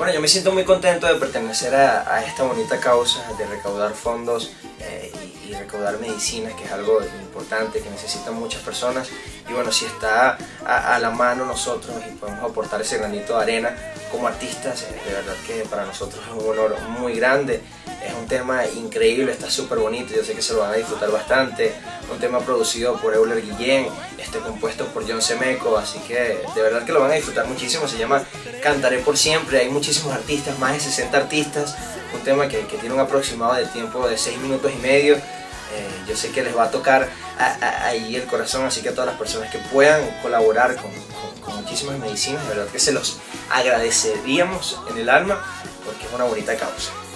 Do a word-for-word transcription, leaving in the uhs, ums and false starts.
Bueno, yo me siento muy contento de pertenecer a, a esta bonita causa de recaudar fondos eh, y, y recaudar medicinas, que es algo importante que necesitan muchas personas. Y bueno, si está a, a la mano nosotros y podemos aportar ese granito de arena como artistas, eh, de verdad que para nosotros es un honor muy grande. Es un tema increíble, está súper bonito, yo sé que se lo van a disfrutar bastante. Un tema producido por Euler Guillén, este, compuesto por John Semeco, así que de verdad que lo van a disfrutar muchísimo. Se llama Cantaré por Siempre, hay muchísimos artistas, más de sesenta artistas. Un tema que, que tiene un aproximado de tiempo de seis minutos y medio. Eh, yo sé que les va a tocar a, a, ahí el corazón, así que a todas las personas que puedan colaborar con, con, con muchísimas medicinas, de verdad que se los agradeceríamos en el alma, porque es una bonita causa.